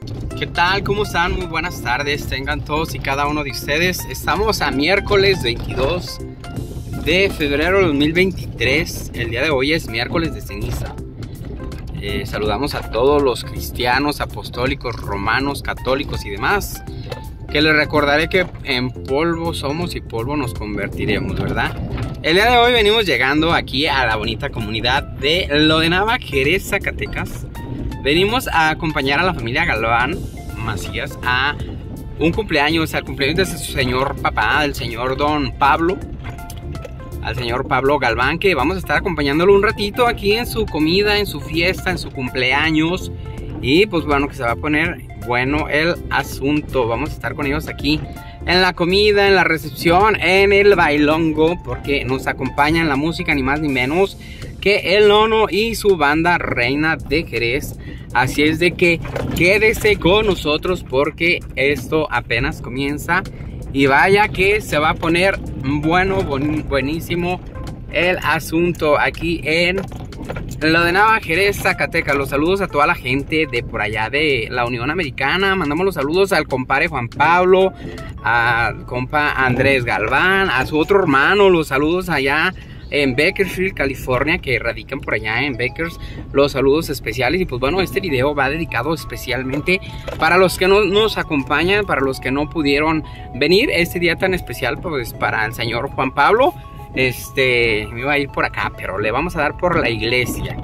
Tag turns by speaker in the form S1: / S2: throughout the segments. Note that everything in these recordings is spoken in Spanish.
S1: ¿Qué tal? ¿Cómo están? Muy buenas tardes. Tengan todos y cada uno de ustedes. Estamos a miércoles 22 de febrero de 2023. El día de hoy es miércoles de ceniza. Saludamos a todos los cristianos, apostólicos, romanos, católicos y demás. Que les recordaré que en polvo somos y polvo nos convertiremos, ¿verdad? El día de hoy venimos llegando aquí a la bonita comunidad de Lodenava, Jerez, Zacatecas. Venimos a acompañar a la familia Galván Macías a un cumpleaños, al cumpleaños de su señor papá, del señor don Pablo, al señor Pablo Galván, que vamos a estar acompañándolo un ratito aquí en su comida, en su fiesta, en su cumpleaños. Y pues bueno, que se va a poner bueno el asunto. Vamos a estar con ellos aquí en la comida, en la recepción, en el bailongo, porque nos acompaña en la música ni más ni menos que el Nono y su banda Reina de Jerez. Así es de que quédese con nosotros porque esto apenas comienza. Y vaya que se va a poner bueno, buenísimo el asunto aquí en Lodenava, Jerez, Zacatecas. Los saludos a toda la gente de por allá de la Unión Americana. Mandamos los saludos al compadre Juan Pablo, al compa Andrés Galván, a su otro hermano. Los saludos allá en Bakersfield, California, que radican por allá en Bakers. Los saludos especiales. Y pues bueno, este video va dedicado especialmente para los que no nos acompañan, para los que no pudieron venir este día tan especial, pues para el señor Juan Pablo. Me iba a ir por acá, pero le vamos a dar por la iglesia.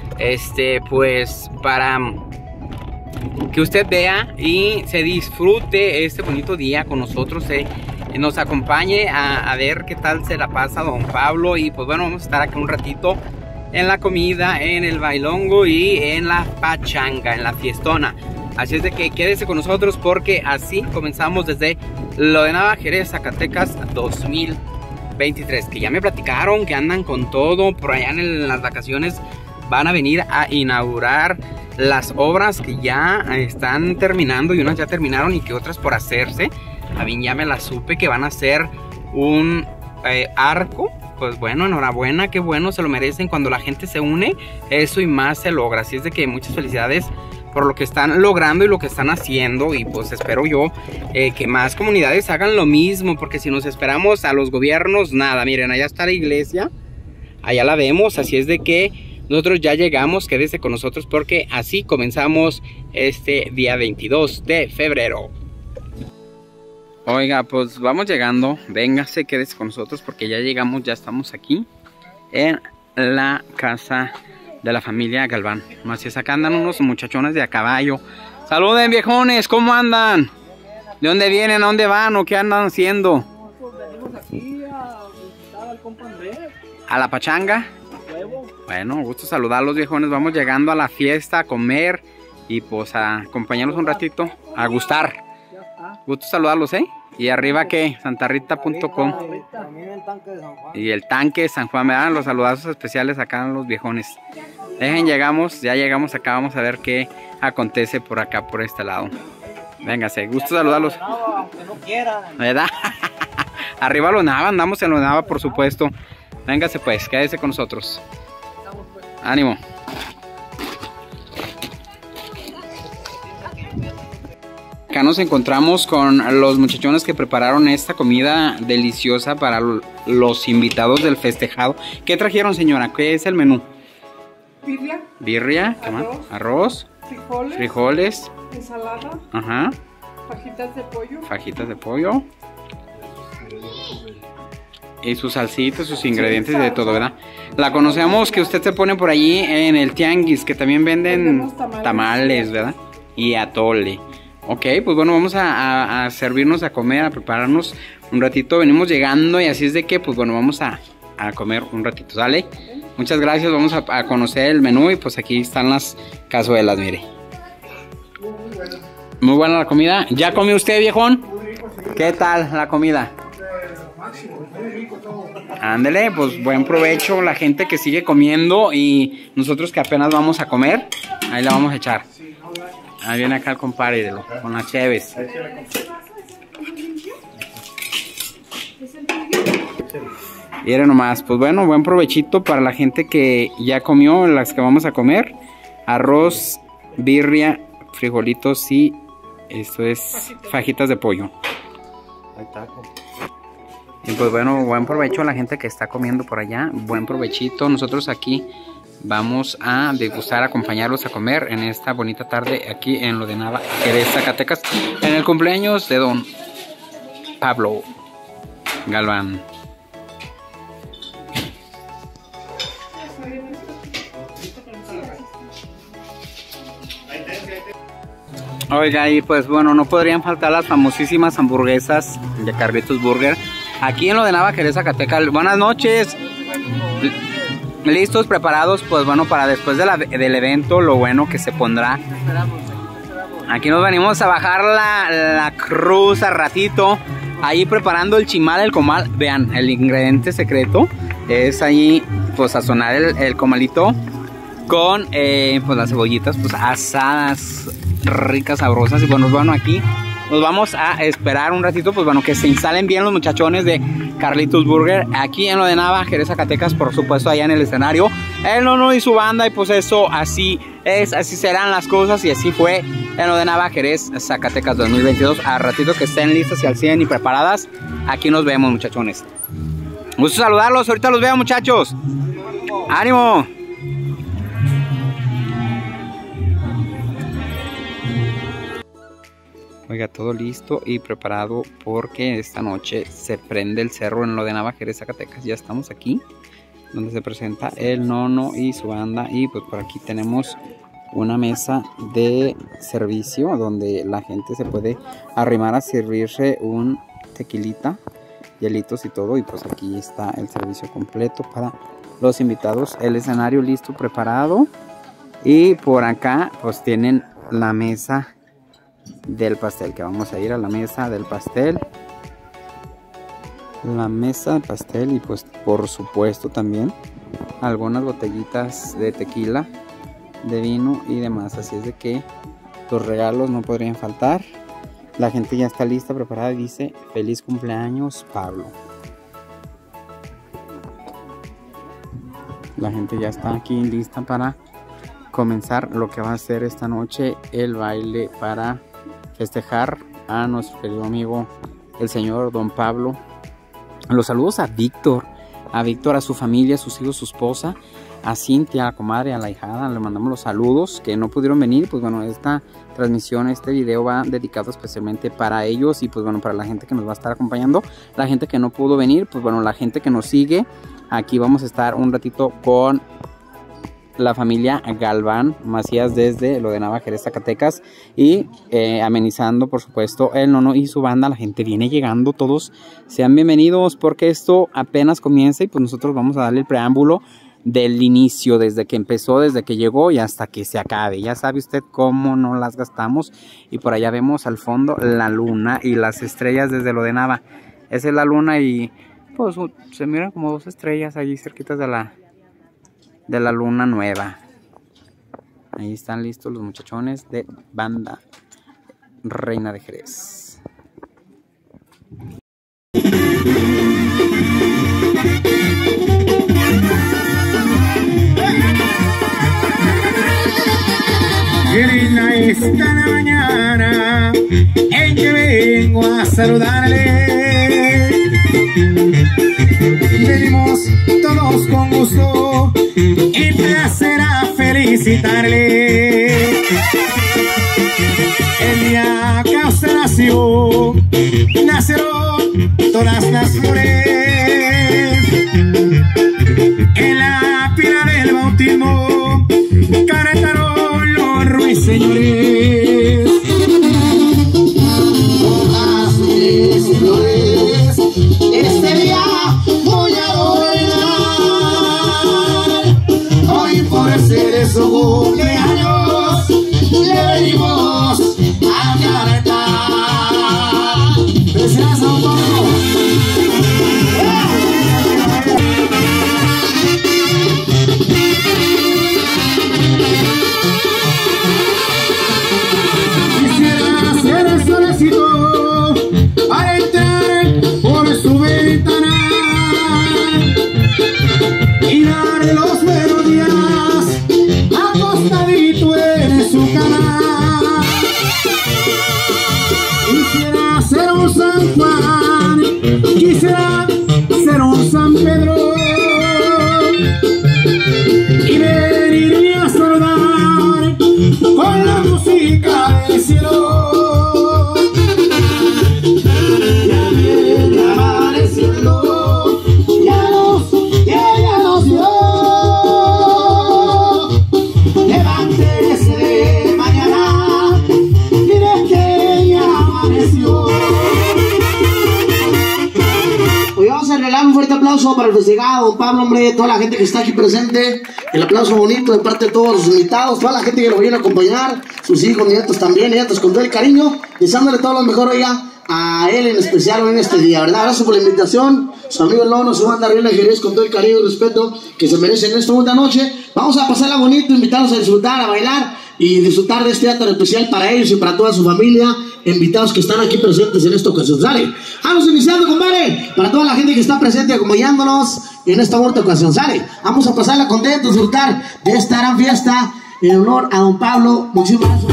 S1: Pues para que usted vea y se disfrute este bonito día con nosotros, nos acompañe a ver qué tal se la pasa don Pablo. Y pues bueno, vamos a estar aquí un ratito en la comida, en el bailongo y en la pachanga, en la fiestona. Así es de que quédese con nosotros porque así comenzamos desde Lodenava, Jerez, Zacatecas 2023, que ya me platicaron que andan con todo por allá en las vacaciones. Van a venir a inaugurar las obras que ya están terminando, y unas ya terminaron y que otras por hacerse. A mí ya me la supe que van a hacer un arco. Pues bueno, enhorabuena, qué bueno, se lo merecen. Cuando la gente se une, eso y más se logra. Así es de que muchas felicidades por lo que están logrando y lo que están haciendo. Y pues espero yo que más comunidades hagan lo mismo, porque si nos esperamos a los gobiernos, nada. Miren, allá está la iglesia, allá la vemos. Así es de que nosotros ya llegamos, quédese con nosotros porque así comenzamos este día 22 de febrero. Oiga, pues vamos llegando, véngase, quédese con nosotros porque ya llegamos, ya estamos aquí en la casa de la familia Galván Macías. Acá andan unos muchachones de a caballo. Saluden, viejones, ¿cómo andan? ¿De dónde vienen? ¿A dónde van? ¿O qué andan haciendo?
S2: Venimos aquí a visitar al compa Andrés.
S1: ¿A la pachanga? Bueno, gusto saludarlos, viejones. Vamos llegando a la fiesta, a comer y pues a acompañarnos un ratito, a gustar. Gusto saludarlos, Y arriba que santarrita.com y el tanque de San Juan. Me dan los saludazos especiales acá a los viejones. Ya llegamos acá. Vamos a ver qué acontece por acá, por este lado. Véngase, gusto saludarlos. ¿Verdad? Arriba Lodenava, andamos en Lodenava, por supuesto. Véngase pues, quédese con nosotros. Ánimo. Acá nos encontramos con los muchachones que prepararon esta comida deliciosa para los invitados del festejado. ¿Qué trajeron, señora? ¿Qué es el menú? Birria. ¿Qué más? Arroz. Frijoles.
S2: Ensalada.
S1: Ajá.
S2: Fajitas de pollo.
S1: Y sus salsitas, sus ingredientes de todo, ¿verdad? La conocemos que usted se pone por allí en el tianguis, que también venden tamales, ¿verdad? Y atole. Ok, pues bueno, vamos a servirnos a comer, a prepararnos un ratito. Venimos llegando y así es de que, pues bueno, vamos a comer un ratito, ¿sale? Muchas gracias, vamos a conocer el menú y pues aquí están las cazuelas, mire. Muy buena la comida. ¿Ya comió usted, viejón? ¿Qué tal la comida? Ándele, pues buen provecho la gente que sigue comiendo y nosotros que apenas vamos a comer, ahí la vamos a echar. Ahí viene acá el compadre con las cheves. Miren nomás, pues bueno, buen provechito para la gente que ya comió, las que vamos a comer. Arroz, birria, frijolitos y esto es fajitas de pollo.
S2: Hay taco.
S1: Y pues bueno, buen provecho a la gente que está comiendo por allá. Buen provechito. Nosotros aquí vamos a degustar, acompañarlos a comer en esta bonita tarde aquí en Lo de Nava, Jerez, Zacatecas, en el cumpleaños de don Pablo Galván. Oiga, y pues bueno, no podrían faltar las famosísimas hamburguesas de Carlitos Burger aquí en Lo de Nava, Jerez, Zacatecas. Buenas noches. Listos, preparados, pues bueno, para después del evento, lo bueno que se pondrá. Aquí nos venimos a bajar la cruz a ratito. Ahí preparando el chimal, el comal. Vean, el ingrediente secreto es ahí, pues sazonar el comalito con pues las cebollitas pues asadas, ricas, sabrosas. Y bueno, aquí nos vamos a esperar un ratito, pues bueno, que se instalen bien los muchachones de Carlitos Burger aquí en Lo de Nava, Jerez, Zacatecas, por supuesto allá en el escenario, el Nono y su banda. Y pues eso, así es, así serán las cosas. Y así fue en Lo de Nava, Jerez, Zacatecas 2022. A ratito que estén listas y al 100 y preparadas, aquí nos vemos, muchachones. Gusto saludarlos, ahorita los veo, muchachos. ¡Ánimo! Oiga, todo listo y preparado porque esta noche se prende el cerro en Lo de Nava, Jerez, Zacatecas. Ya estamos aquí, donde se presenta el Nono y su banda. Y pues por aquí tenemos una mesa de servicio donde la gente se puede arrimar a servirse un tequilita, hielitos y todo. Y pues aquí está el servicio completo para los invitados. El escenario listo, preparado. Y por acá pues tienen la mesa del pastel, que vamos a ir a la mesa del pastel. La mesa del pastel y pues por supuesto también algunas botellitas de tequila, de vino y demás. Así es de que los regalos no podrían faltar. La gente ya está lista, preparada y dice: feliz cumpleaños, Pablo. La gente ya está aquí lista para comenzar lo que va a ser esta noche, el baile para festejar a nuestro querido amigo el señor don Pablo. Los saludos a Víctor, a su familia, a sus hijos, su esposa, a Cintia, a la comadre, a la hijada. Le mandamos los saludos, que no pudieron venir. Pues bueno, esta transmisión, este video va dedicado especialmente para ellos y pues bueno, para la gente que nos va a estar acompañando. La gente que no pudo venir, pues bueno, la gente que nos sigue, aquí vamos a estar un ratito con la familia Galván Macías desde Lo de Nava, Jerez, Zacatecas, y amenizando por supuesto el Nono y su banda. La gente viene llegando, todos sean bienvenidos porque esto apenas comienza y pues nosotros vamos a darle el preámbulo del inicio, desde que empezó, desde que llegó y hasta que se acabe. Ya sabe usted cómo no las gastamos. Y por allá vemos al fondo la luna y las estrellas desde Lo de Nava. Esa es la luna y pues se miran como dos estrellas allí cerquitas de la luna nueva. Ahí están listos los muchachones de banda Reina de Jerez.
S3: Qué linda está la mañana en que vengo a saludarle. Venimos todos con gusto y placer a felicitarle. El día que usted nació, nacieron todas las flores. En la pila del bautismo cantaron los ruiseñores. Todas mis flores este día voy a adornar. Hoy por ser su cumpleaños le venimos a cantar. Felicidades a un poco. con la música del cielo. Ya viene amaneciendo, ya nos dio. Levántese de mañana, mire que ya amaneció. Hoy vamos a regalar un fuerte aplauso para el festejado, don Pablo, hombre, toda la gente que está aquí presente. El aplauso bonito de parte de todos los invitados, toda la gente que lo viene a acompañar, sus hijos, nietos también, nietos, con todo el cariño, deseándole todo lo mejor, oiga, a él en especial hoy en este día, ¿verdad? Gracias por la invitación, su amigo el Lono, su banda Reina Jerez, con todo el cariño y respeto que se merecen en esta bonita noche. Vamos a pasarla bonito, invitarlos a disfrutar, a bailar y disfrutar de este acto especial para ellos y para toda su familia, invitados que están aquí presentes en esta ocasión. ¿Sale? Vamos iniciando, compadre, para toda la gente que está presente acompañándonos en esta bonita ocasión. ¿Sale? Vamos a pasarla contentos, disfrutar de esta gran fiesta en honor a don Pablo. Muchísimas gracias.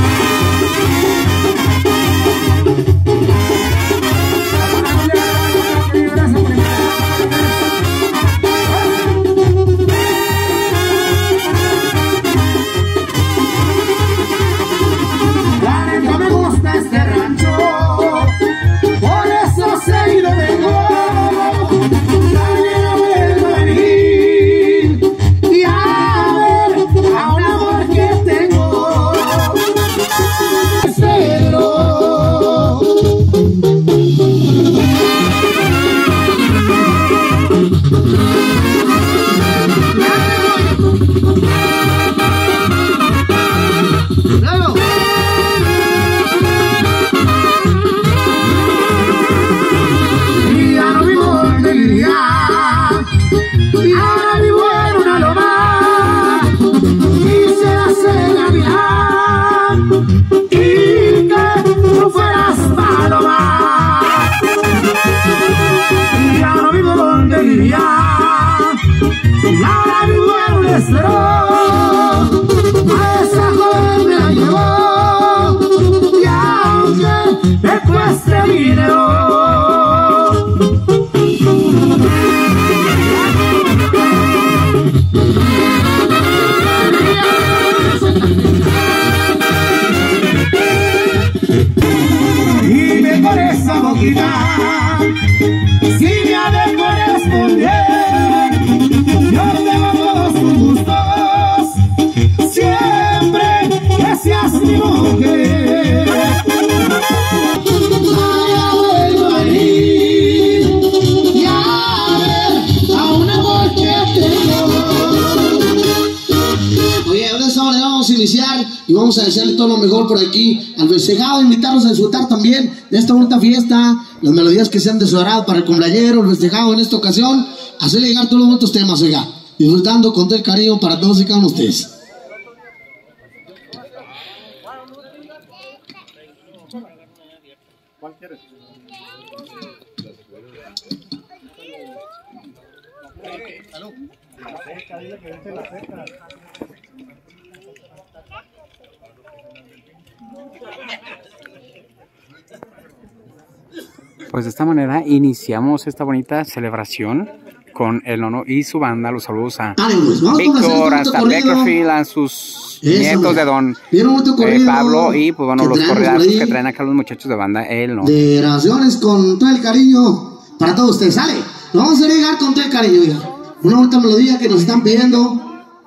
S3: Si me ha de corresponder, yo te hago todos tus gustos, siempre que seas mi mujer. Vuelvo a ir y a ver a un amor que tengo. Oye, de esta manera vamos a iniciar y vamos a desearle todo lo mejor por aquí al festejado, invitarlos a disfrutar también de esta bonita fiesta, las melodías que sean de su agrado para el cumpleañero, el festejado en esta ocasión, hacerle llegar todos los bonitos temas, oiga, disfrutando con todo el cariño para todos y cada uno de ustedes.
S1: Pues de esta manera iniciamos esta bonita celebración con el Nono y su banda. Los saludos a Víctor, hasta Beckerfield, a sus nietos de don Pablo y pues bueno, los corredazos que traen acá los muchachos de banda El Nono.
S3: De oraciones con todo el cariño para todos ustedes, ¿sale? Lo vamos a llegar con todo el cariño, oiga. Una bonita melodía que nos están pidiendo.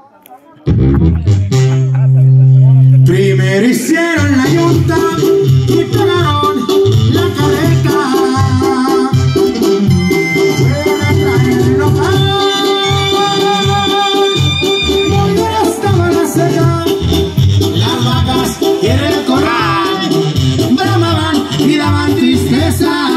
S3: Primero hicieron la yunta y pegaron la careca. Fueron a traer local. Cuando ya estaba la seca, las vacas y en el corral bramaban y daban tristeza.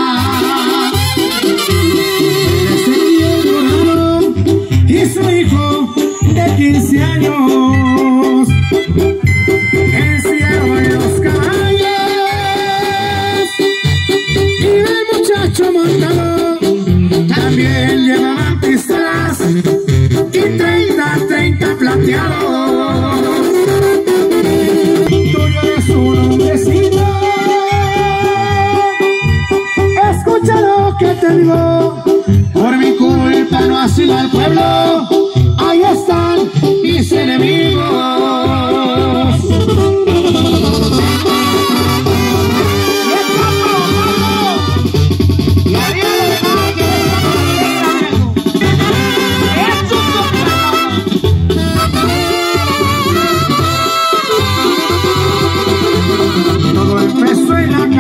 S3: Ezequiel Dorado y su hijo de 15 años encierran los caballos y el muchacho montado también llevaban pistolas y 30 plateados. Tú eres un hombrecito, escucha lo que te digo, por mi culpa no ha sido el pueblo, ahí están mis enemigos.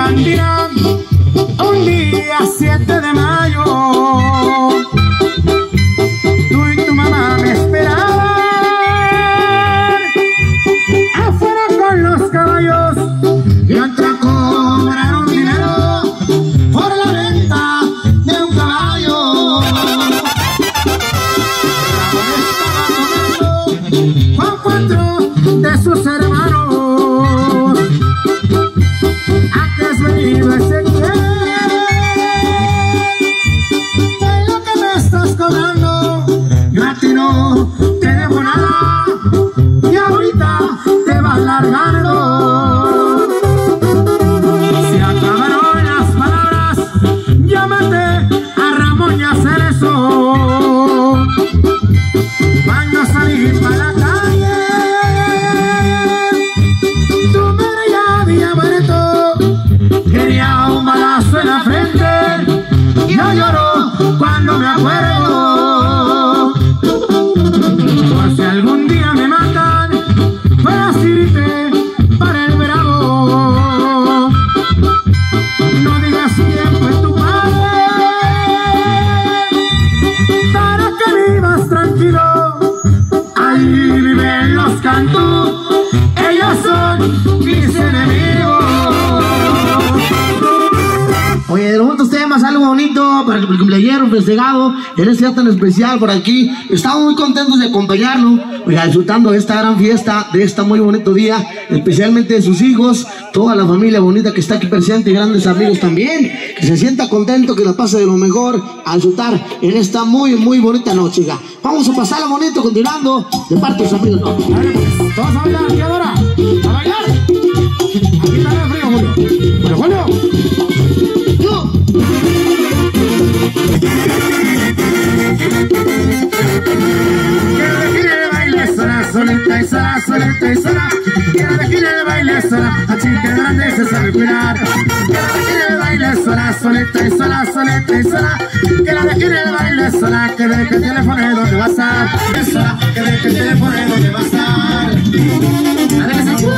S4: Guandina, un día 7 de mayo, tú y tu mamá me esperaban afuera con los caballos y otra cobraron dinero por la venta de un caballo. Con 4 de sus hermanos, ¿a qué has venido ese tiempo? De lo que me estás cobrando, yo a ti no te debo nada y ahorita te vas largando. Se acabaron las palabras, llámate a Ramón y a Cerezo. Van a salir para la calle, tu madre ya había muerto, quería un balazo en la frente, yo lloro cuando me acuerdo. Por si algún día me matan, para sirve para el bravo. No digas quién fue tu padre, para que vivas tranquilo. Ahí viven los Cantú, ellos son mis enemigos.
S3: Oye, de los otros temas, algo bonito para el cumpleañero festejado en este día tan especial por aquí. Estamos muy contentos de acompañarlo, oiga, disfrutando de esta gran fiesta, de este muy bonito día, especialmente de sus hijos, toda la familia bonita que está aquí presente y grandes amigos también, que se sienta contento, que la pase de lo mejor a disfrutar en esta muy bonita noche. Oiga, vamos a pasarla bonito, continuando de parte de sus amigos.
S4: Dale, pues, todos a bailar, ¿qué ahora? ¿A bailar? Aquí está el frío, Julio. Pero Julio, que la dejen el baile sola, solita y sola, solita y sola. Que la dejen el baile sola, la chica grande se sabe cuidar. Que la dejen el baile sola, solita y sola, solita y sola. Que la dejen el baile sola, que deje el teléfono de donde va a estar. Sola, que deje el teléfono de donde va a estar. Dale que se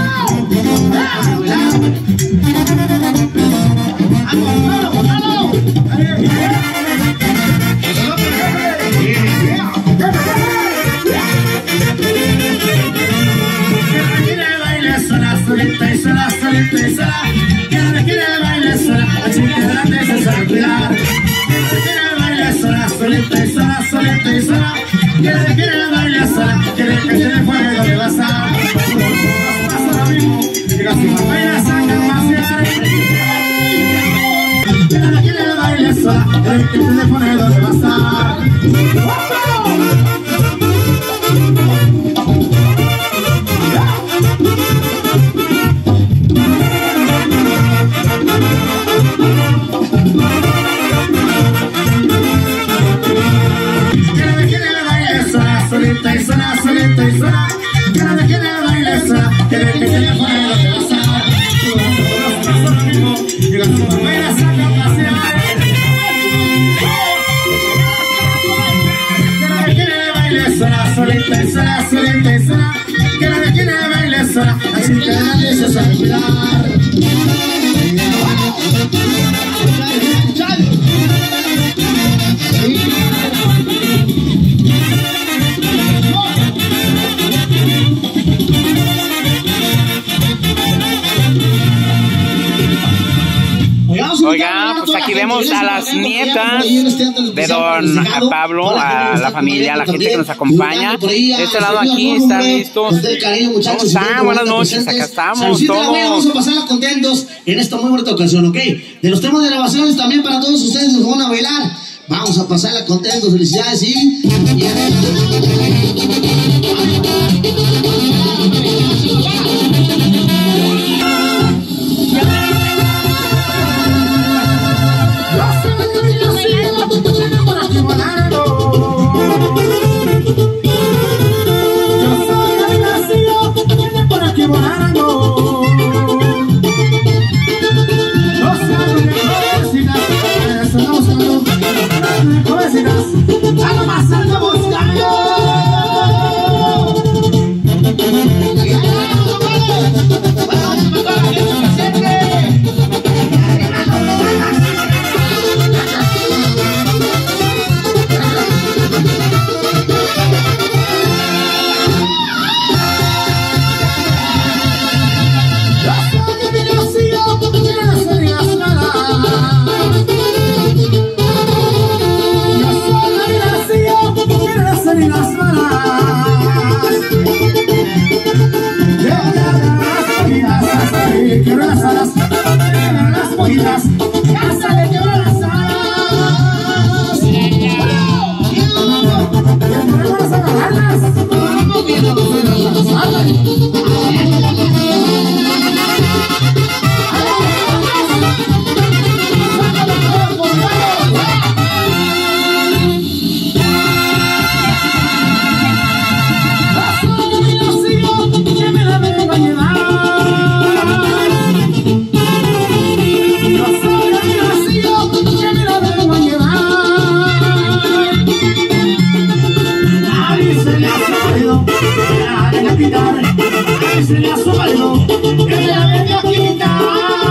S4: solita y sola, solita y sola. Que la dejen el baile sola, la chica grande se sabe cuidar. Que la dejen el baile sola, solita y sola, solita y sola. Que la dejen el baile sola, que deje el teléfono de donde va a estar. Pasa lo mismo, llega su mamá y la saca a pasear. Que la dejen el baile sola, que deje el teléfono de donde va a estar. Solita y sola, solita y sola. Que la dejen el baile sola, que deje el teléfono de donde va a estar. Todos pasan lo mismo, llega su mamá y la saca a pasear. Que la dejen el baile sola, solita y sola, solita y sola. Que la dejen el baile sola, la chica grande se sabe cuidar.
S1: Oiga, pues aquí vemos a las nietas de don Pablo, a la familia, a la gente que nos acompaña. De este lado aquí están listos. ¿Cómo están? Buenas noches, acá estamos todos.
S3: Vamos a pasarla contentos en esta muy bonita ocasión, ¿ok? De los temas de grabaciones también para todos ustedes nos van a bailar. Vamos a pasarla contentos, felicidades y...
S4: Algo más ando buscando. le quebró las alas, le quebró las pollitas, hasta le quebró las alas. Vamos a agarrarlas. Vamos viendo las alas. Se le ha subido, que me la venía a quitar.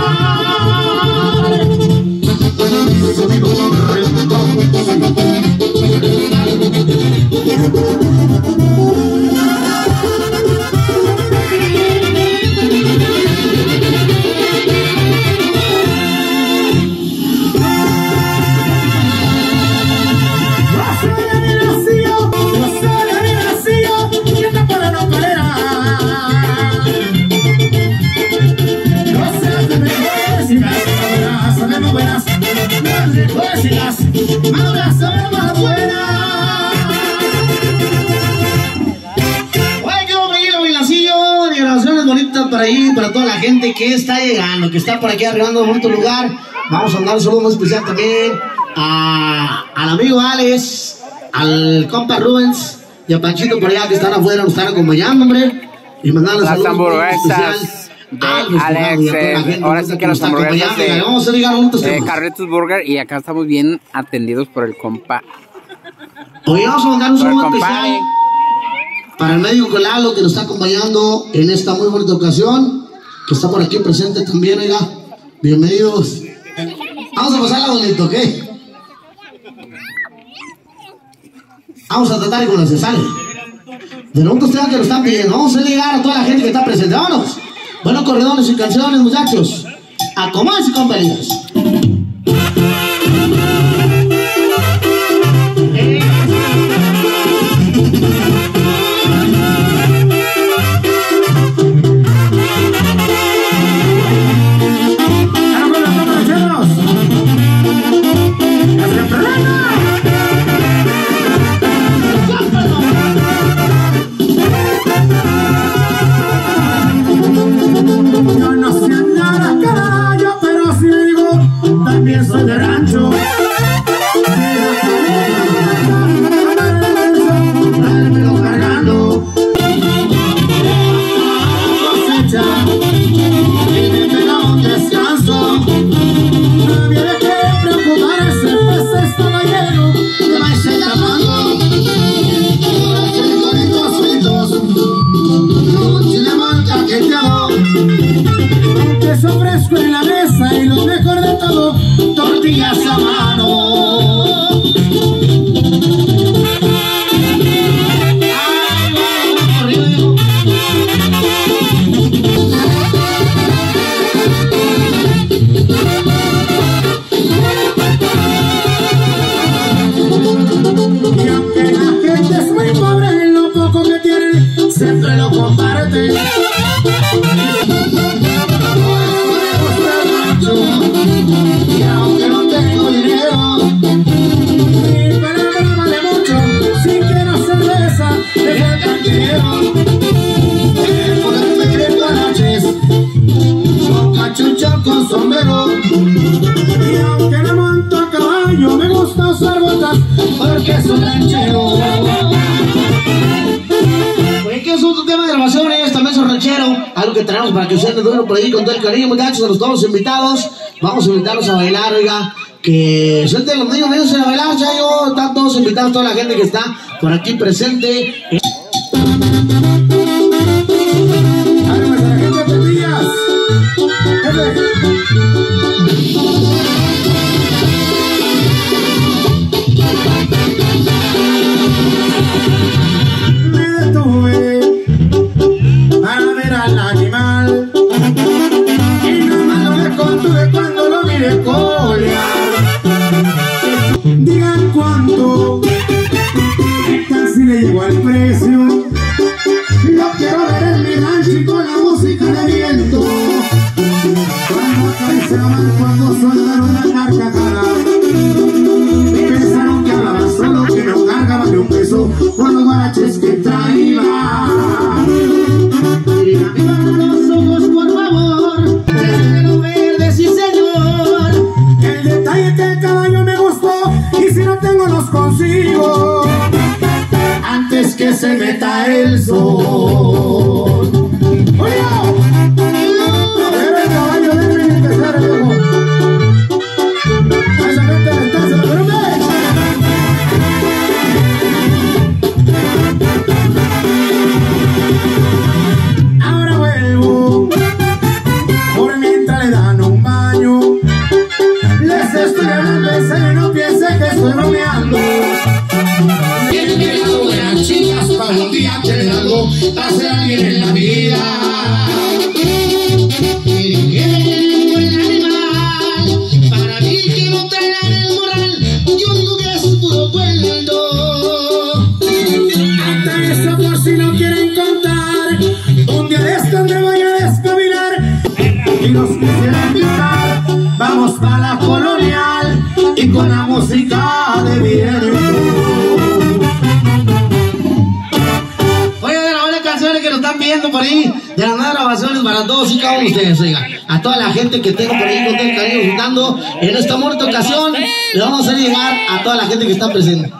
S4: Para ahí, para toda la gente que está llegando, que está por aquí arribando en otro lugar. Vamos a mandar un saludo muy especial también al amigo Alex, al compa Rubens y a Panchito por allá que están afuera, nos están acompañando, hombre. Y mandarles
S1: las
S4: saludos
S1: hamburguesas de Alex, ahora sí que las hamburguesas de Carlitos Burger, y acá estamos bien atendidos por el compa.
S4: Hoy vamos a mandar un saludo especial para el médico Lalo, que nos está acompañando en esta muy bonita ocasión, que está por aquí presente también, oiga. Bienvenidos. Vamos a pasarla bonito, ¿ok? Vamos a tratar con las que sale. De nuevo ustedes que lo están pidiendo. Vamos a llegar a toda la gente que está presente. Vámonos. Buenos corredores y canciones, muchachos. Acomodense y compañeros. Yo no sé andar a caballo, pero si le digo, también soy de rancho. Tráemelo cargando. Cosecha, y me pega un descanso. No había que preocuparse, pues estaba lleno de maíz en la mano. Fritos, fritos, un cinnamon caqueteado. Queso fresco en la mesa y lo mejor de todo, tortillas a mano. Y aunque la gente es muy pobre en lo poco que tiene, siempre lo comparte. Y aunque no tengo dinero, mi palabra vale mucho. Si quiero cerveza, deja el cantinero. El poder pedir guaraches, con cachucha, con sombrero. Y aunque no monto a caballo, me gusta usar botas, porque soy ranchero. Oye, ¿qué es otro tema de grabaciones? También soy ranchero. Algo que tenemos para que ustedes duren por ahí con todo el cariño, muchachos, a los todos los invitados. Vamos a invitarlos a bailar, oiga. Que suelten los niños a bailar, chayo. Están todos invitados, toda la gente que está por aquí presente. A ver, pues a la gente de Pepillas. Me detuve para ver al animal y nomás no me contuve cuando lo miré colear. Digan cuánto casi le llegó al precio. se meta el sol. ¡Oye! Era el caballo de mi empezar el viejo. A esa gente le está haciendo, pero ve. Ahora vuelvo, por mientras le dan un baño. Les estoy hablando en serio, no piense que estoy bromeando. Tienen llegado buenas chicas para un día tener algo, hacer a alguien en la vida. Tienen buen animal, para mí que no traerán el moral, yo nunca es puro cuento. Hasta eso por si no quieren contar, un día de estos me voy a descabilar. Y los quisiera invitar, vamos para la colonial y con la música de viento. Oye, de las buenas canciones que nos están viendo por ahí, de las nuevas grabaciones para todos y cada uno de ustedes, oiga, a toda la gente que tengo por ahí con todo el cariño disfrutando en esta bonita ocasión, le vamos a hacer llegar a toda la gente que está presente.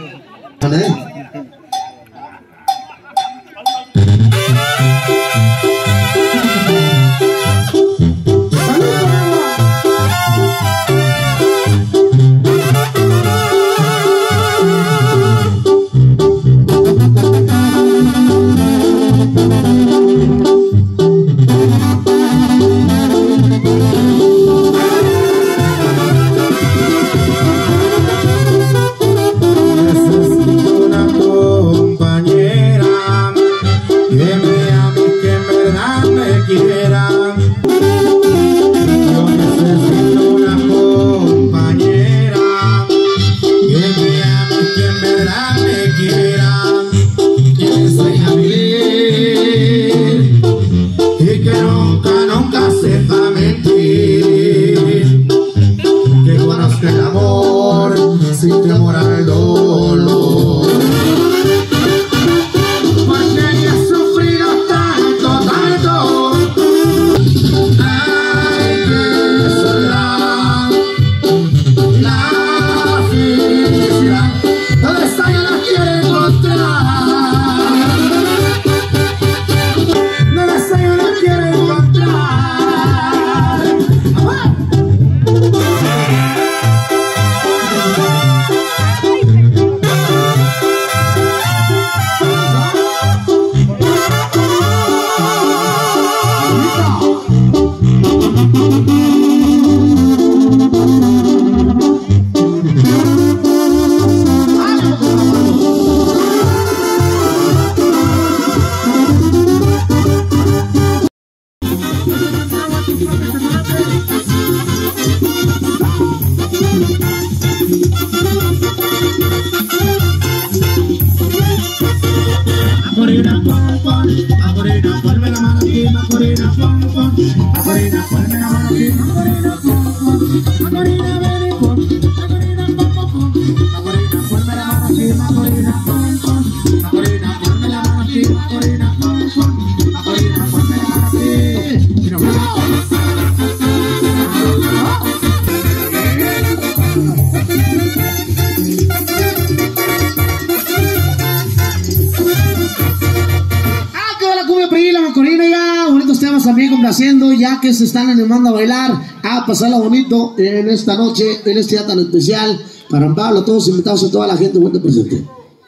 S4: Haciendo ya que se están animando a bailar, a pasarla bonito en esta noche, en este día tan especial para Pablo, a todos invitados, a toda la gente buena presente.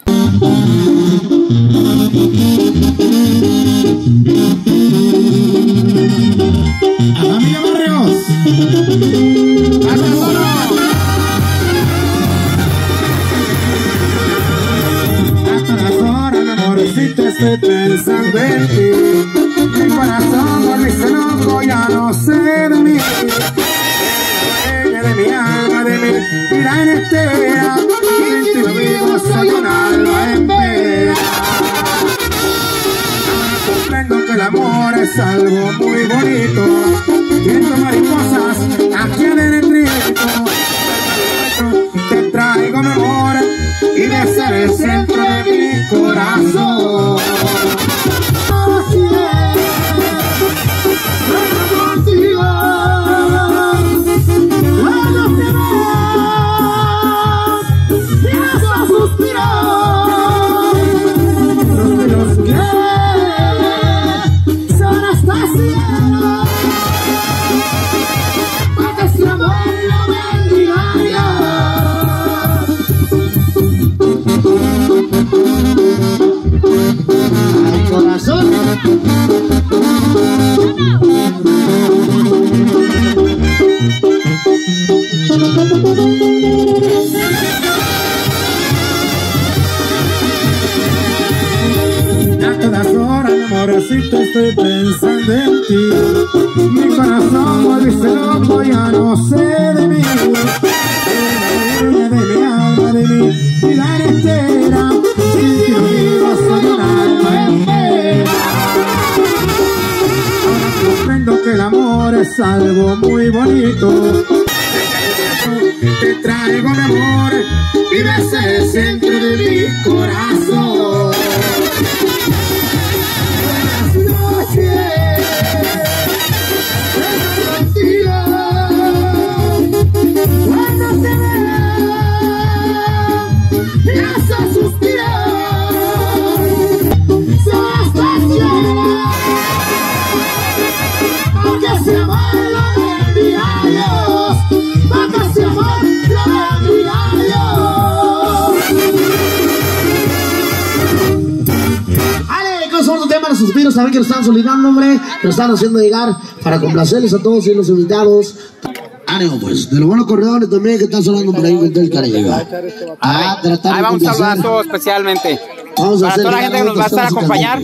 S4: A familia Barrios, hasta las horas, mi amorcito, estoy pensando en ti. Mi corazón volviste loco, ya no sé de mí. De mi alma, de mi vida entera. Sin ti vivo, soy un alma en pena. Comprendo que el amor es algo muy bonito. Viendo mariposas aquí adentrito. Te traigo mi amor y de ser el centro de mi corazón. Los estoy pensando en ti. Mi corazón volviste loco, ya no sé de mí. De mi alma, de mi vida entera. Sin ti vivo soy un alma entera. Ahora comprendo que el amor es algo muy bonito. Te traigo mi amor, vives en el centro de mi corazón. Buenas noches, buenos días, cuando te vea, me hace suspirar. Sos pasión, porque se amor lo envía Dios, porque se amor lo envía Dios.
S3: Ale, con otro tema de suspiros también que nos están solicitando, hombre, que nos están haciendo llegar para complacerles a todos y los invitados. Ánimo, pues, de los buenos corredores también que están sonando por ahí con el cariño. Ah,
S1: Ahí vamos a saludar a todos especialmente.
S3: Vamos a
S1: para toda la gente que nos va a estar a acompañar.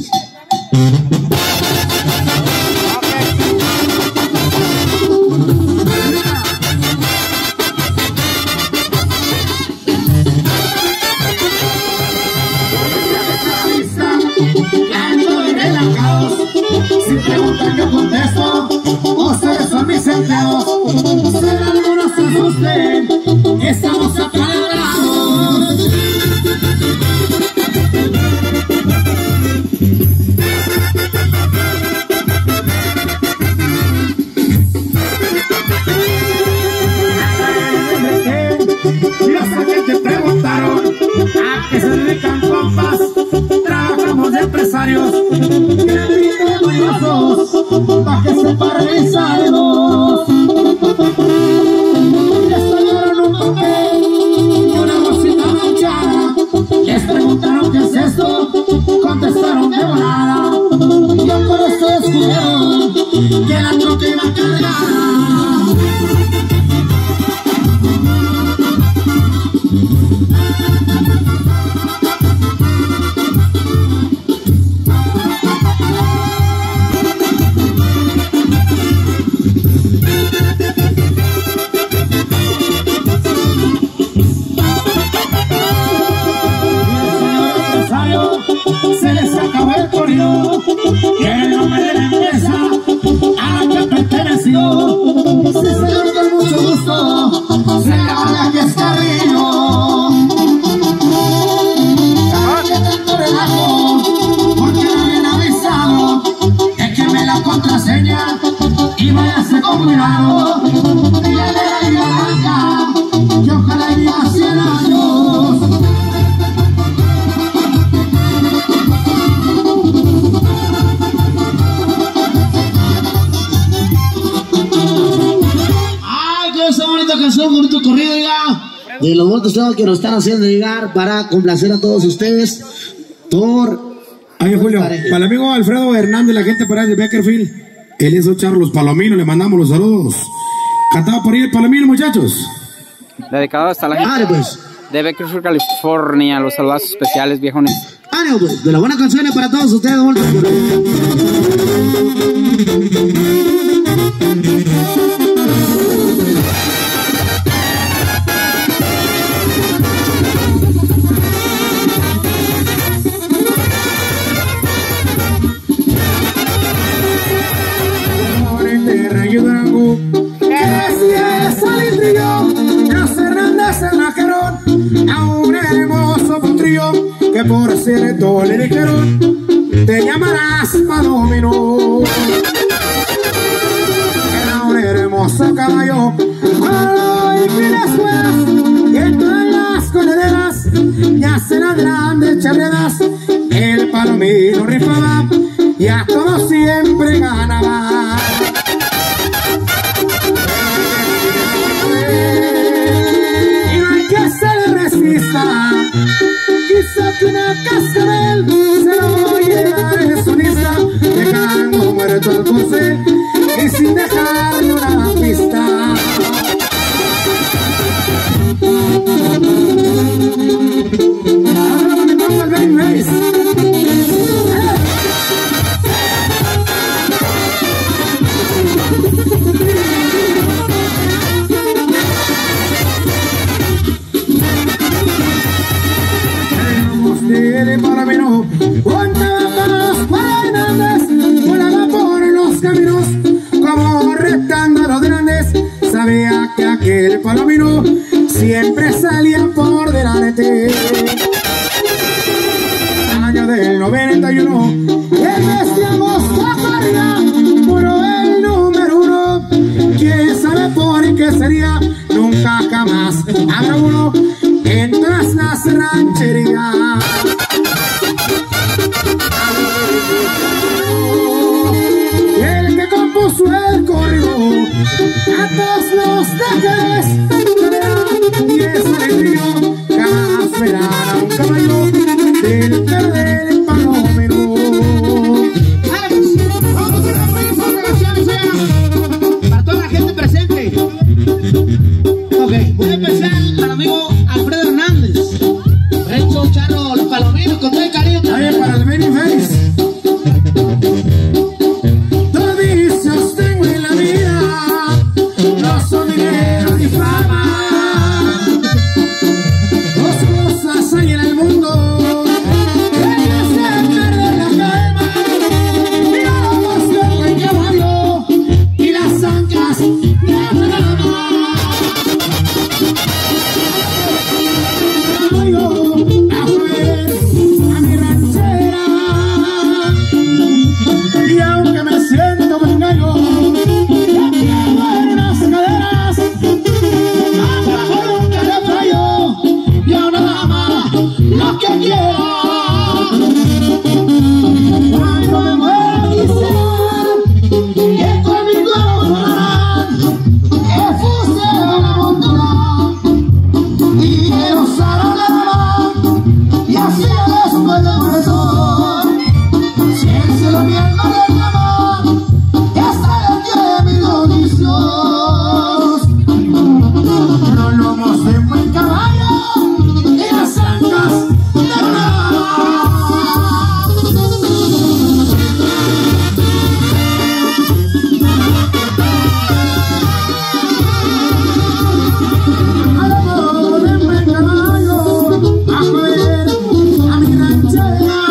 S4: Si preguntan yo contesto, ustedes son mis empleados. Serán algunos se asusten, estamos apalabrados. Los que te preguntaron a qué se dedican, compas. Trabajamos de empresarios, pa' que se paralizamos. Les trajeron un papel y una bolsita manchada. Les preguntaron qué es esto, contestaron de volada. Yo por esto descubrieron que la troca iba cargada. Se les acabó el corrido, que el nombre de la empresa a la que perteneció. Sí, señor, con mucho gusto, se llama que es Carrillo. Que tanto relajo, porque no habían avisado de que me la contraseña y váyase con cuidado. Y la de la vida blanca, que ojalá viva 100 años.
S3: Canción, bonito corrido ya de los muertos temas que nos están haciendo llegar para complacer a todos ustedes.
S4: Ay, Julio, para el amigo Alfredo Hernández, la gente por ahí de Beckerfield, él hizo Charlos Palomino, le mandamos los saludos. Cantaba por ahí el Palomino, muchachos.
S1: Dedicado hasta la gente
S3: Pues,
S1: de Beckerfield, California. Los saludos especiales, viejones.
S3: Pues, de las buenas canciones para todos ustedes.
S4: Que por cierto le dijeron, te llamarás Palomino. Era un hermoso caballo. Ay, que después, que todas las correderas ya serán grandes charreadas. El Palomino rifaba y a todos siempre ganaba. Y no hay que se le resista. Quizá que una cascabel se lo voy a llevar en su lista, dejando muerto al José y sin dejarle una pista. Ahora me pongo el baby race. palomino, contaba con los Hernández, volaba por los caminos, como retando a los grandes. Sabía que aquel palomino siempre salía por delante. Año del 91, el bestiamos la paridad, puro el número uno. Quién sabe por qué sería, nunca jamás habrá uno en todas las rancherías. El que compuso el corrido a todos los dejes, y ese río jamás verán a un caballo del verde del palomino.
S3: Vamos a hacer otra canción para toda la gente presente. Ok, voy a empezar al amigo Alfredo Hernández. Renzo Charro, los palominos con todo el cariño.
S4: Ahí para el Benny Face. Dos vicios tengo en la vida, no son dinero ni fama. Dos cosas hay en el mundo que me hacen perder la calma. Mira los ojos en caballo y las ancas de Panamá. A ver a mi ranchera, y aunque me siento vengaño, ya pierdo en las caderas. Amor nunca le fallo, yo nada más lo que quiero. Cuando me muera quisiera que conmigo morarán, que fuese una montura y que usaron la mano, y así después de muerto, si el cielo mi alma reclama, ya estaré de mis domicios. Los lomos de un buen caballo y las ancas de Panamá. Al amor de un buen caballo, a joder a mi ranchera,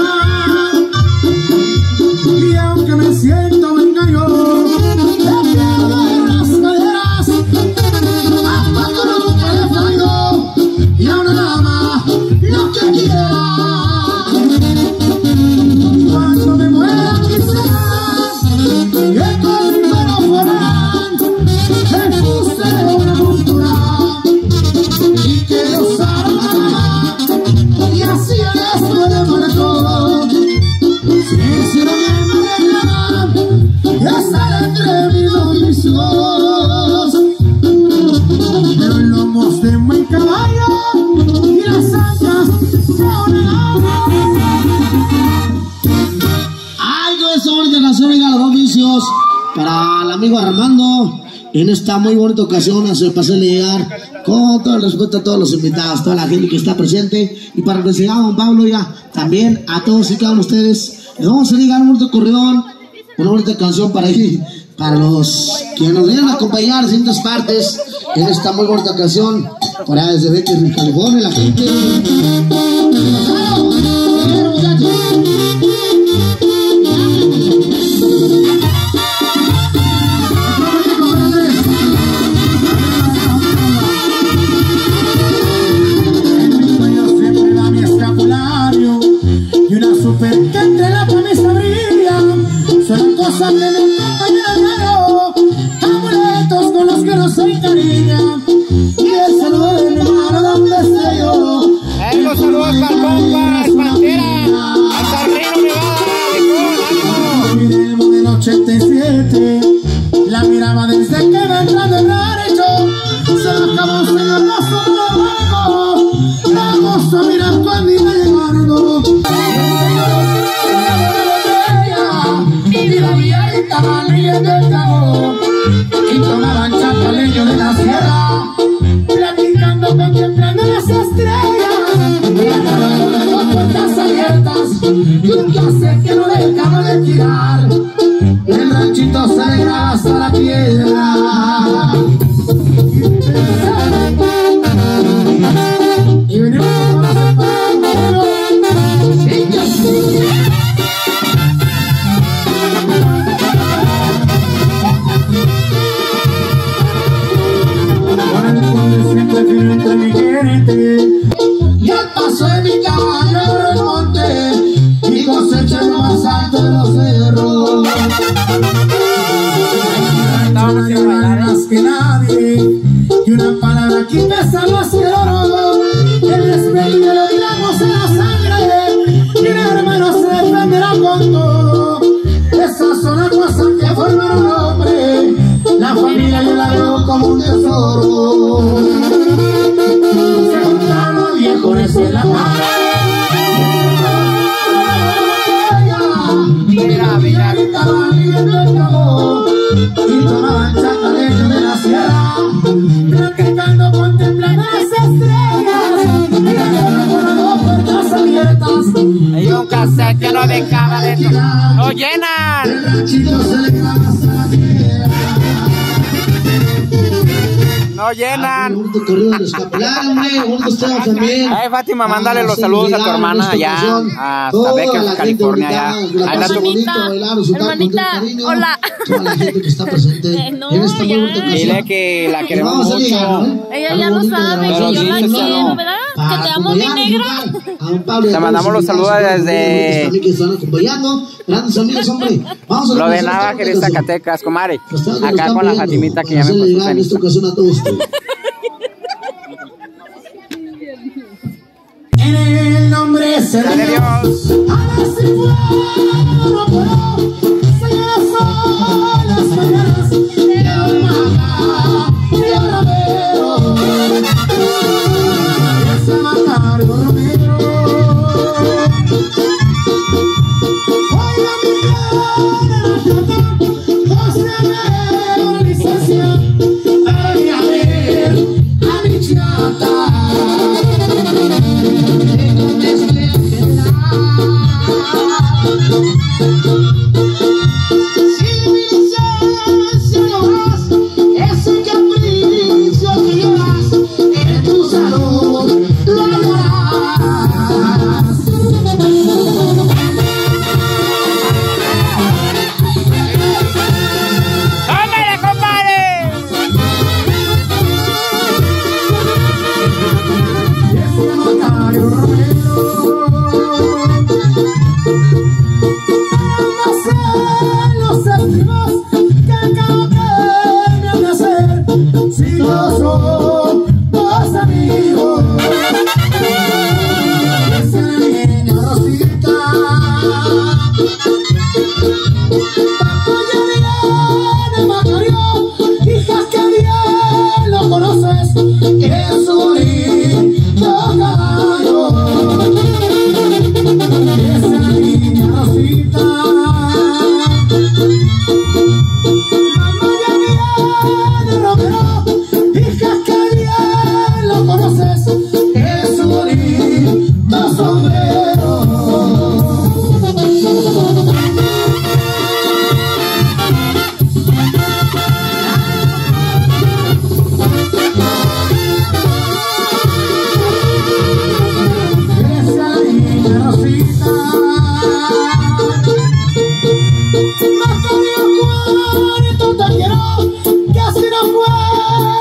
S4: y aunque me siento vengaño, le pierdo en las caderas. A Paco nunca le fallo, y a una dama lo que quiera. Cuando me muera quizás que conmigo no fueran, le puse una montura y que lo usaron, y así después de muerto, si el cielo me reclama, ya estaré entre mis domicios. Pero en lomos de un buen caballo y las ancas de una dama.
S3: Algo de esta bonita canción, oiga, los dos vicios para el amigo Armando. En esta muy bonita ocasión se pasó a llegar con todo el respeto a todos los invitados, toda la gente que está presente, y para el licenciado don Pablo, ya también a todos y cada uno de ustedes les vamos a llegar un bonito corrión, una bonita canción para ir, para los que nos vienen a acompañar de distintas partes en esta muy bonita canción, por allá desde Bakersfield, California, la gente.
S4: Siempre da mi escapulario y una super que entre la camisa brilla. Son cosas de mi compañero, amuletos con los que no se encariñan, y el saludo de mi hermano donde esté yo.
S1: Los saludos para el compa, el Pantera, hasta Rino Nevada,
S4: Y del modelo 87 la miraba desde que me entró de rancho. Se lo acabó señor Mozo Blanco, la gozo mirar cuando iba llegando. Y la viejita manilla del cabo, y tomaban chapaleño de la sierra, platicando, contemplando las estrellas, y agarrando de dos puertas abiertas, y un cassette que no dejaba de tirar. El ranchito se alegraba hasta la piedra. Y venimos con los separos, sí. frente. Y al paso de mi caballo remonte y cosecha lo más alto de los cerros. Más que nadie, y una palabra que pesa más que el oro. El respeto y lo tiramos en la sangre, y un hermano se defenderá con todo. Esas son las cosas que forman un hombre. La familia yo la veo como un tesoro. Se juntaron los viejos en la mano. Mira, mira, estaban viviendo el amor y tomaban chacaleño de la sierra, practicando contemplando las estrellas. Mira que con las puertas abiertas.
S1: Hay un cassette que no dejaba de tocar. ¡Lo llenan!
S4: El ranchito se le clava hasta la tierra.
S1: ¡No llenan!
S3: Un corrido de los capelares, hombre. Un Esteban también.
S1: Ay, Fátima, mándale los saludos a tu hermana allá, hasta Becker, California, allá. Ahí la
S5: Hermanita, hola.
S3: Toda la gente que está presente.
S5: No,
S3: en esta
S5: ya.
S3: muy bonita ocasión.
S1: Dile que la queremos
S3: Vamos a
S1: mucho.
S3: llegar, ¿no?
S5: Ella ya lo sabe, que yo la quiero, ¿verdad? Que te amo, mi negra.
S1: Te mandamos los saludos desde...
S3: También que están acompañando. Grandes amigos, hombre. Vamos a
S1: Lo de Navajer de Zacatecas, comadre.
S3: Ustedes
S1: Acá
S3: están
S1: con la
S3: viendo,
S1: Fatimita que
S3: para
S1: ya me
S3: hacerle
S1: puso
S3: llegar en esta
S1: cenita.
S3: ocasión a todos ustedes.
S4: En el nombre de
S1: Dale, Dios.
S4: a ver si puedo, no puedo. Señoras son las mañanas de Olmaga, de Romero. Ese Macario Romero. Oiga mi cara, José Romero, licencia. Ay, a ver, a mi chata. Si mi licencia logras ese capricio que llevas en tu salud, lo lograrás.
S1: ¡Ándale, compadre!
S4: Ese Macario Romero. Los éptimos que acabo de nacer, si no son dos amigos. Esa niña Rosita, papaya de Macario, hijas que bien lo conoces, es un lindo caballo. Esa niña Rosita, mamá de Romero, hijas que bien lo conoces, es un lindo sombrero. Esa niña Rosita, Macario cuarto te quiero, que así no fue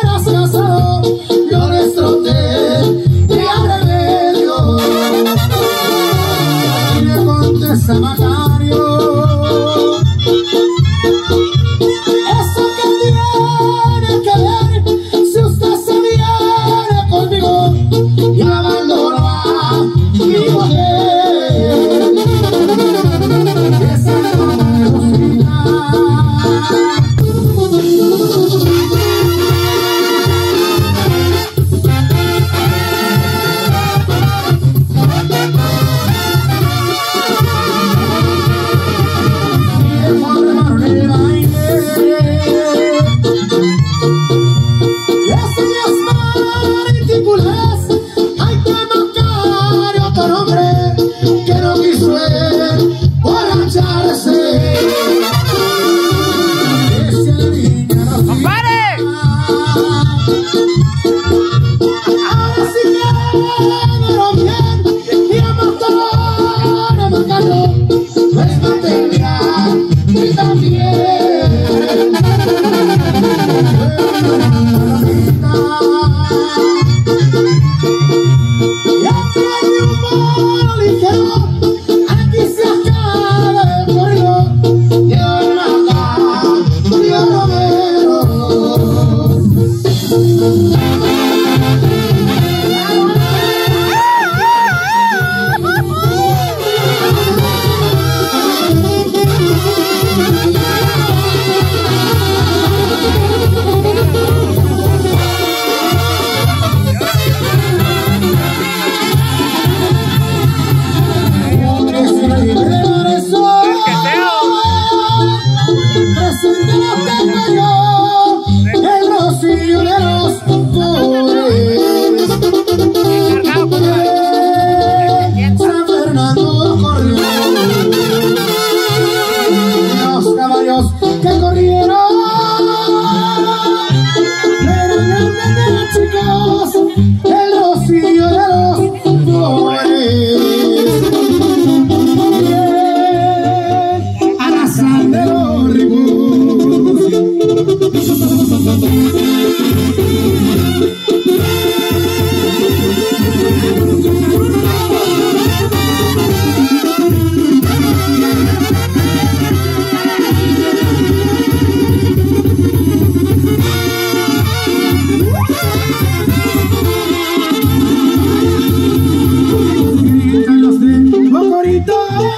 S4: Los de Bocorito,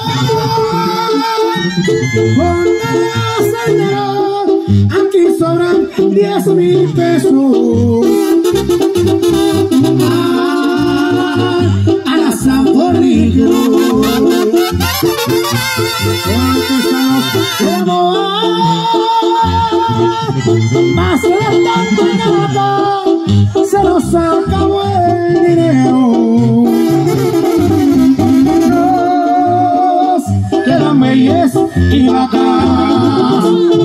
S4: póngale dinero, aquí sobran 10,000 pesos. A la Zamporrillo, porque estamos más de tanto gato, se nos acabó el dinero. Nos quedan bueyes y vacas.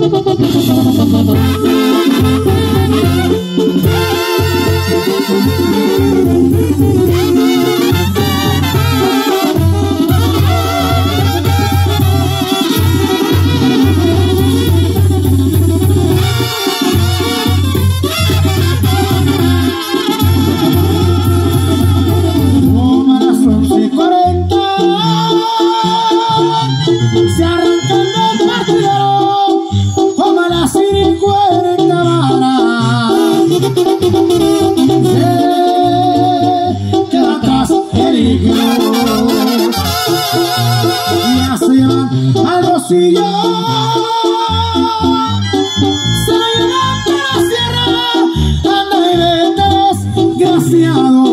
S4: Se arrancan del partidero como a las 50 varas. Se queda atrás el hijo. Ya se llevan al Rosillo. Se lo llevan por la sierra. Anda y vete desgraciado.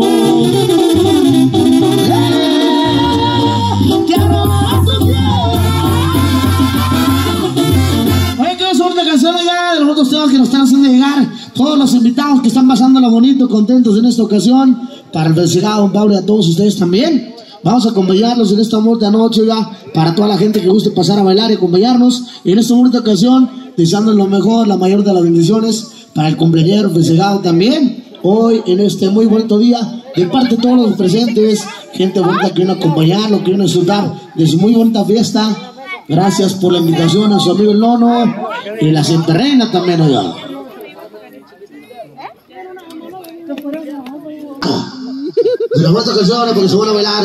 S3: De los otros temas que nos están haciendo llegar todos los invitados que están pasándola bonito, contentos en esta ocasión, para el festejado don Pablo y a todos ustedes también. Vamos a acompañarlos en esta bonita noche ya, para toda la gente que guste pasar a bailar y acompañarnos en esta bonita ocasión, deseando lo mejor, la mayor de las bendiciones para el cumpleañero festejado también hoy en este muy bonito día, de parte de todos los presentes, gente bonita que viene a acompañarlo, que viene a disfrutar de su muy bonita fiesta. Gracias por la invitación a su amigo el Nono y la Siempre Reina también allá. De las buenas canciones porque se van a bailar.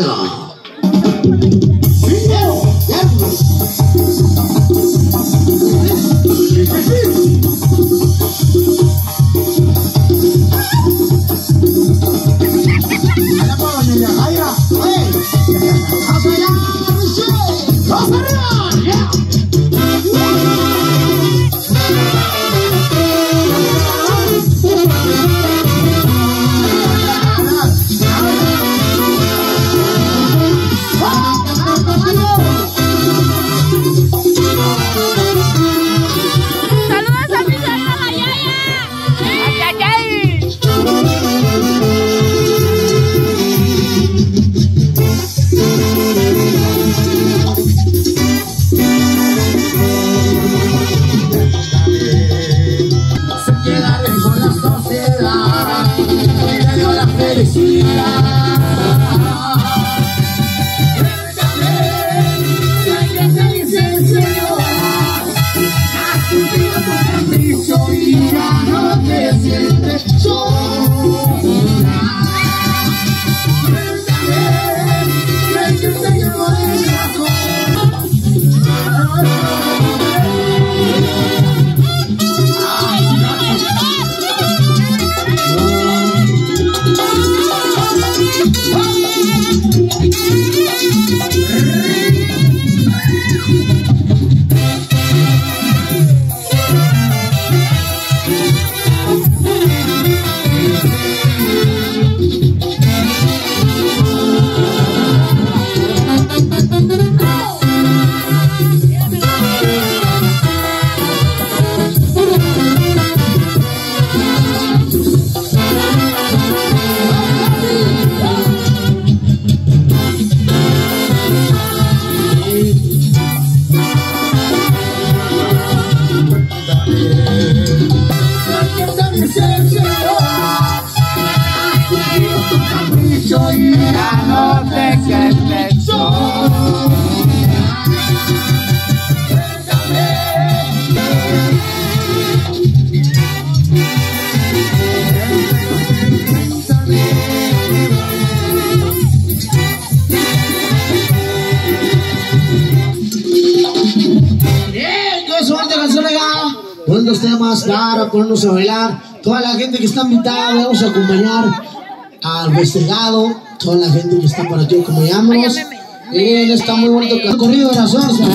S3: Buenos temas para ponernos a bailar toda la gente que está invitada, vamos a acompañar al festejado, toda la gente que está por aquí acompañándonos en esta muy bonito corrido de la Zarza.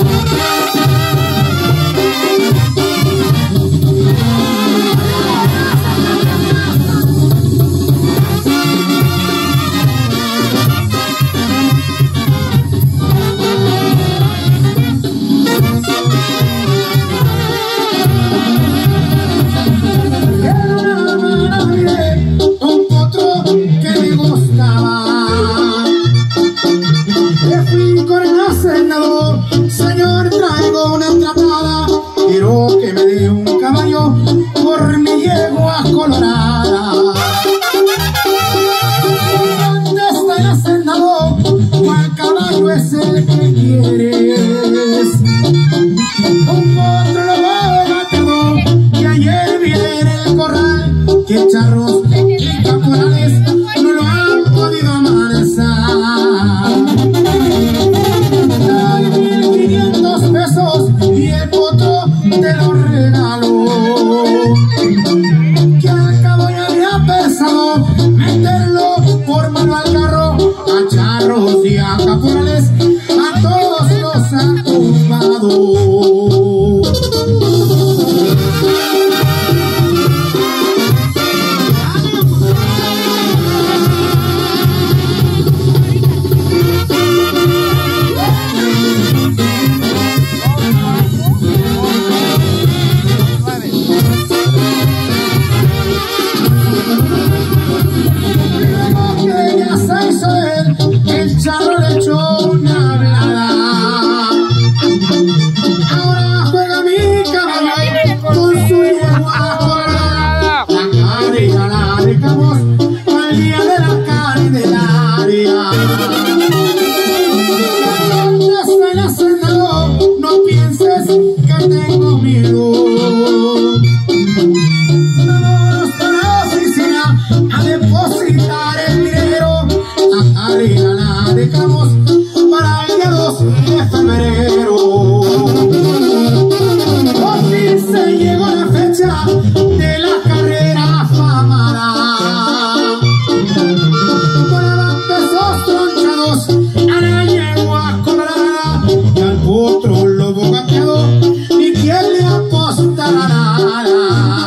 S4: Señor, traigo una entrapada, quiero que me dé un caballo por mi yegua colorada. ¿Dónde está el hacendado? ¿Cuál caballo es el que quieres? Un potro lobo matado que ayer viene el corral, que charros y caporales no lo han podido amansar. Y el potro te lo regaló, que al cabo ya había pensado meterlo por mano al carro, a charros y a caporales, a todos los ha tumbado. El charro le echó una hablada. Ahora juega mi caballo con su yegua colorada. La carrera la dejamos al día de la Candelaria. ¿Dónde está el hacendado? No pienses que tengo miedo. Vámonos para la oficina a depositar el dinero. La carrera la dejamos para el día 2 de febrero. Por fin se llegó la fecha de la carrera afamada. Volaban pesos tronchados a la yegua colorada y al potro lobo gateado, y quién le apostará nada.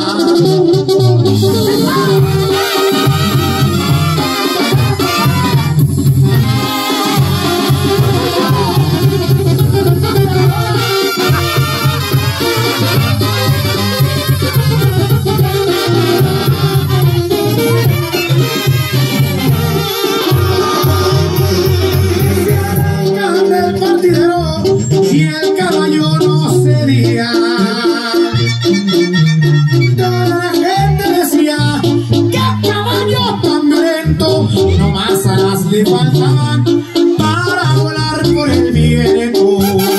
S4: El partidero y el caballo no cedía. Toda la gente decía: ¡qué caballo tan violento! Y nomás alas le faltaban para volar por el viento.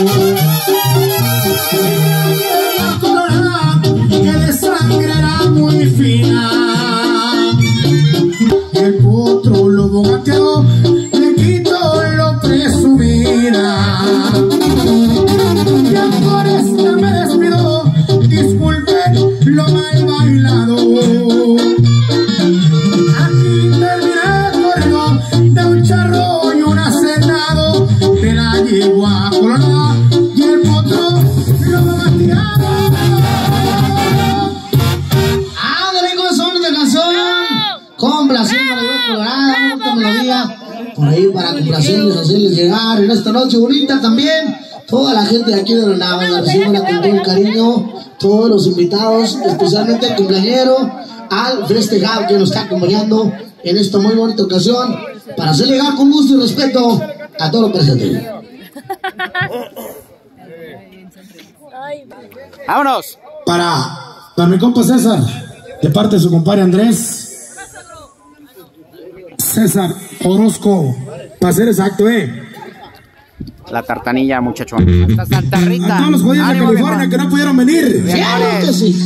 S4: La colorada que de sangre era muy fina. El potro lobo gateado le quitó lo presumida. Y por esta me despido, disculpen lo mal bailado. Aquí termina el corrido de un charro y un hacendado, de la yegua colorada y el potro lobo gateado.
S3: Ándale con esa bonita canción, complaciendo a la yegua colorada, bonita melodía por ahí para complacerles, hacerles llegar en esta noche bonita también. Toda la gente de aquí de Renava la reciben con todo el cariño, todos los invitados, especialmente el cumpleañero, al festejado que nos está acompañando en esta muy bonita ocasión, para hacer llegar con gusto y respeto a todo lo presente.
S1: ¡Vámonos!
S4: Para mi compa César, de parte de su compadre Andrés César Orozco, para ser exacto,
S1: La tartanilla, muchacho. Hasta Santa Rita.
S4: A todos los judíos de California que no pudieron venir.
S3: Claro que sí.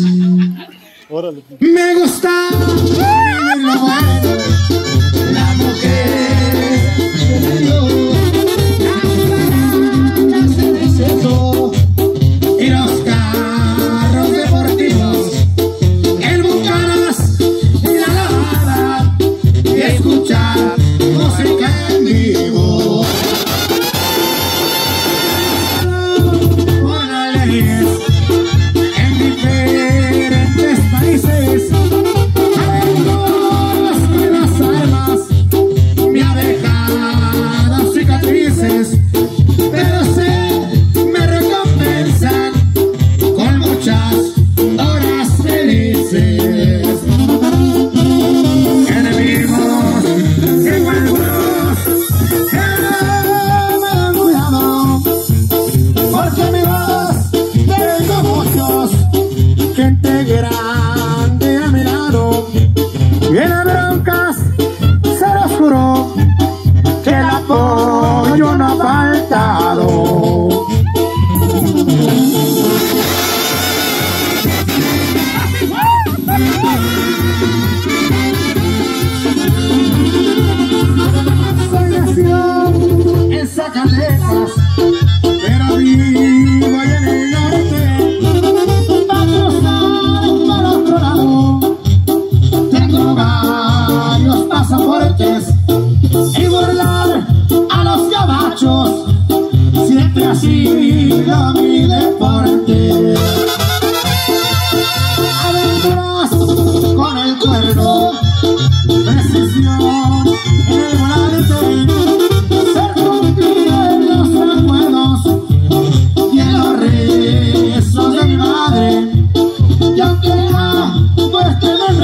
S4: Me gusta vivir lo bueno, la mujer y los carros deportivos, el Bucanas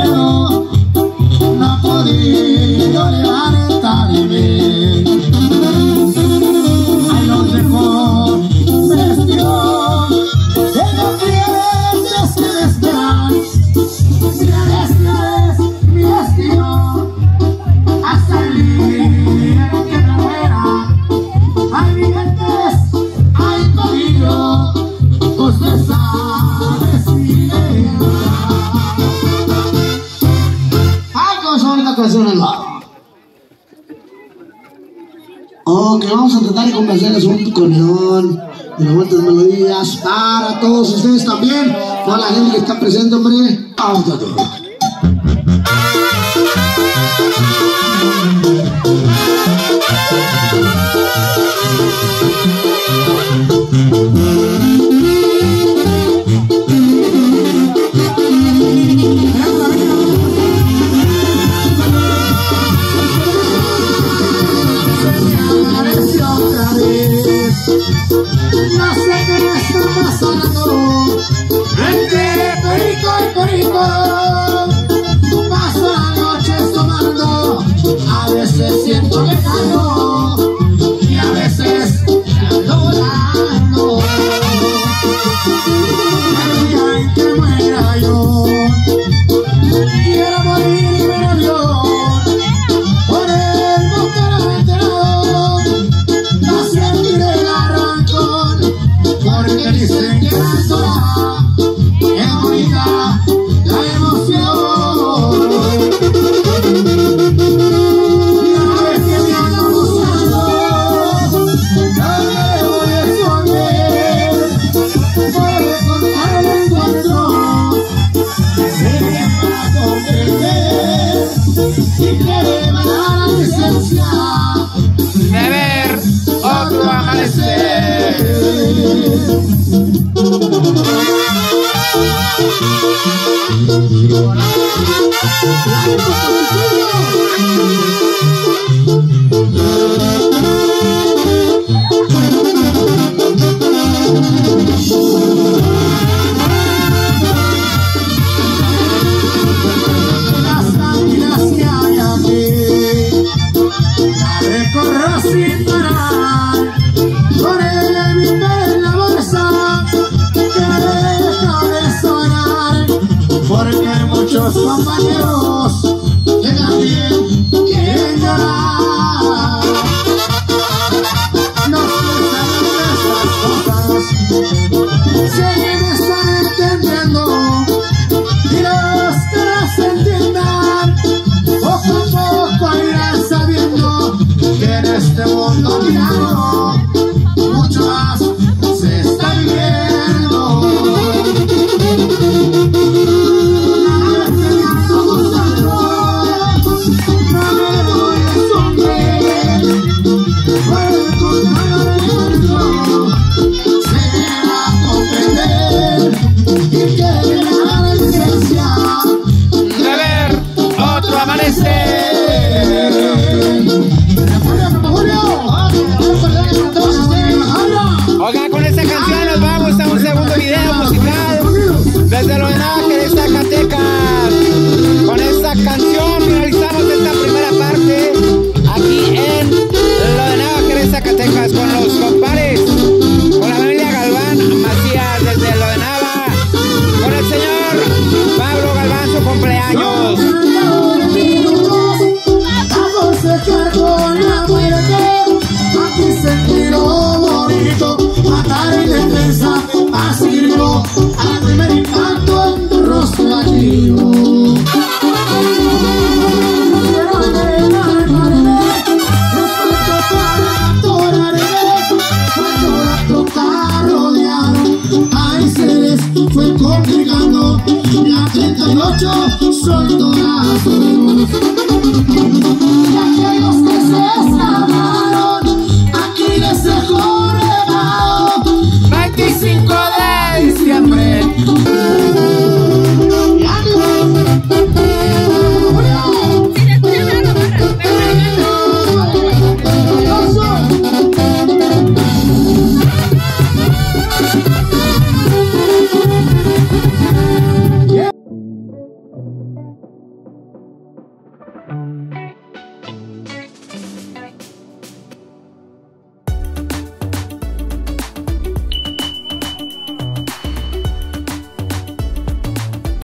S4: puedo, no he podido levantarme. Ahí los dejo vestidos de los clientes que me esperan. Mira, este es mi destino hasta el día que me muera. Hay billetes, hay código, usted sabe si le da.
S3: Ay, cómo son estas canciones, no. Ok, vamos a tratar de complacerles un coneón de las vueltas melodías para todos ustedes también, toda la gente que está presente, hombre. Vamos a todos.
S4: No sé qué me está pasando, entre perico y perico, paso la noche tomando, a veces siento que caigo, y a veces que ando volando. El día en que muera yo, quiero morirme en avión, por el motor enterado, no sentiré el arrancón, porque dicen que la sola es bonita la emoción. Y una vez que me ando buscando, no me voy a esconder, voy a contar el encuentro, que para comprender y quiere mandar la licencia
S1: De ver otro amanecer.
S4: Las caminas que hay aquí, la recorro sin parar, con el bimbo en la bolsa, que deja de sonar, porque muchos compañeros que también quieren llorar. No se saben estas cosas, se me están entendiendo, y los que no se entiendan, poco a poco irán sabiendo que en este mundo tirano mucho más se está viviendo. Nada que me ando buscando, no me voy a esconder, voy a encontrar el encuentro, se va a comprender y que me da la licencia
S1: De ver otro amanecer. Oiga, con esta canción nos vamos a un segundo video musical desde Lo de Nava, Zacatecas. Con esta canción finalizamos esta primera parte aquí en Lo de Nava, Zacatecas, con los compadres, con la familia Galván Macías desde Lo de Nava, con el señor Pablo Galván, su cumpleaños.
S4: A forcejear con la muerte, aquí sentirlo bonito, matar y defensa, así gritó al primer impacto en tu rostro allí. Fue complicando, la 38 soltó la luz, y aquellos que se estaban